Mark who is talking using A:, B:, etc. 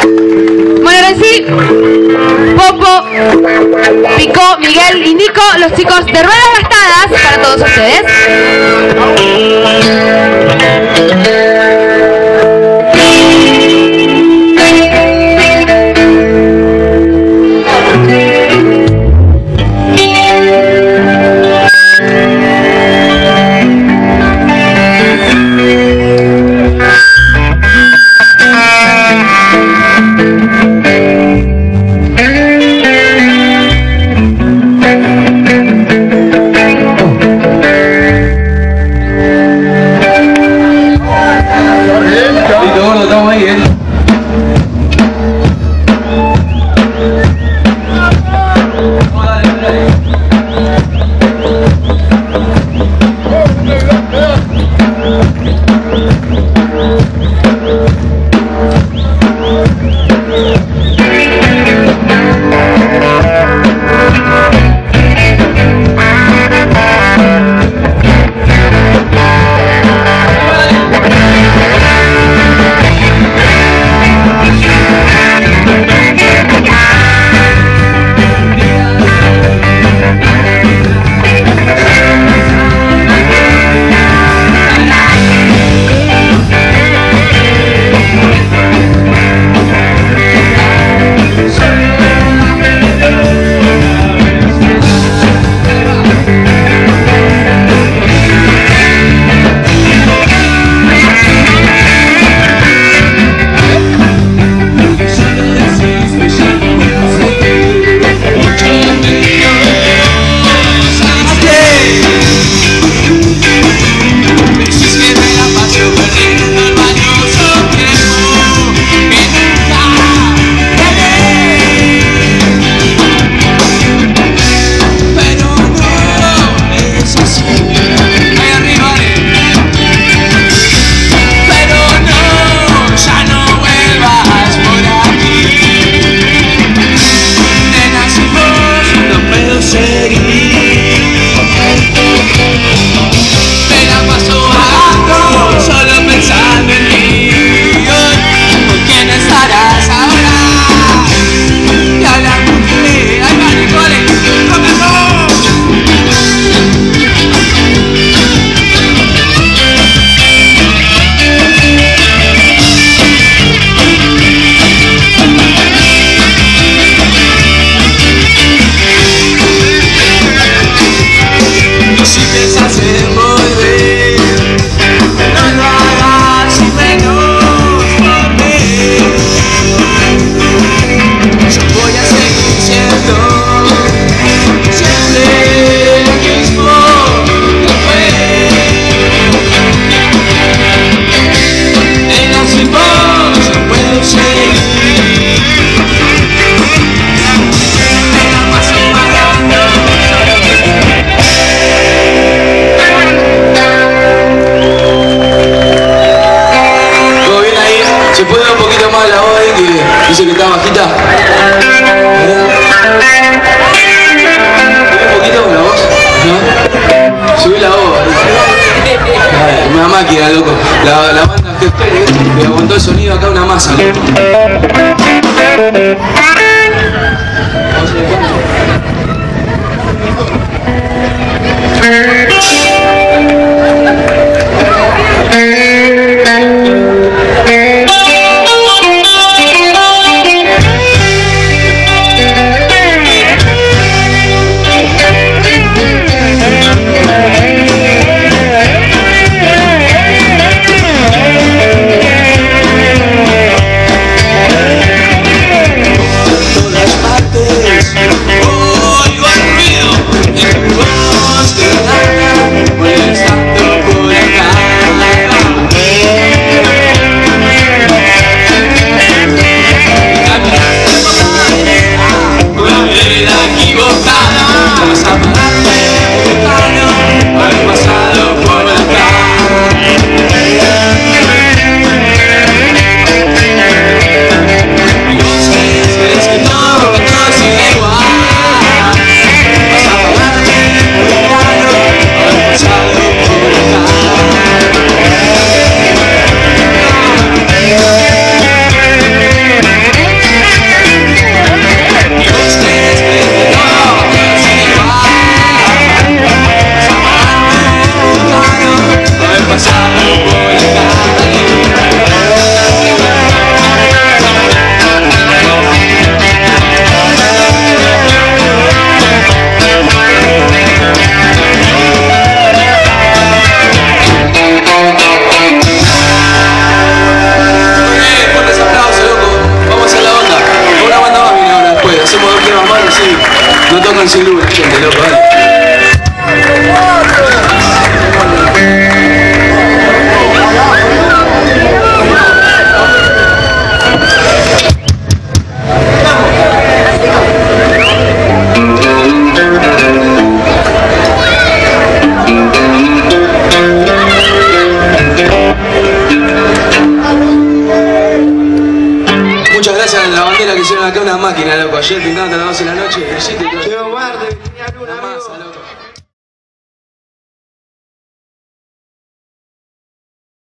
A: Bueno, ahora sí, Popo, Pico, Miguel y Nico, los chicos de Ruedas Gastadas, para todos ustedes.
B: Dice que está bajita. ¿Subí un poquito con la voz? ¿No? Subí la voz. Una máquina, loco. La banda que aguantó el sonido acá, una masa, loco.
C: Molestando por acá.
B: muchas gracias a la bandera que hicieron acá, una máquina, loco. Ayer pintando a las 12 de la noche.
C: Llegó Marte, tenía luna,
B: Una
C: amigo.
B: masa, loco.